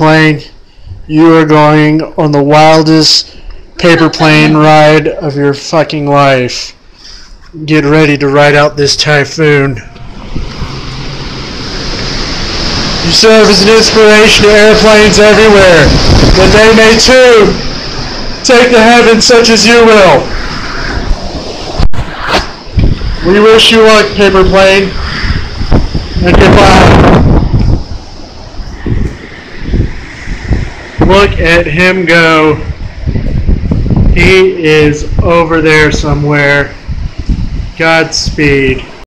plane. You are going on the wildest paper plane ride of your fucking life. Get ready to ride out this typhoon. You serve as an inspiration to airplanes everywhere, that they may too take the heavens such as you will. We wish you luck, paper plane, and goodbye. Look at him go. He is over there somewhere. Godspeed.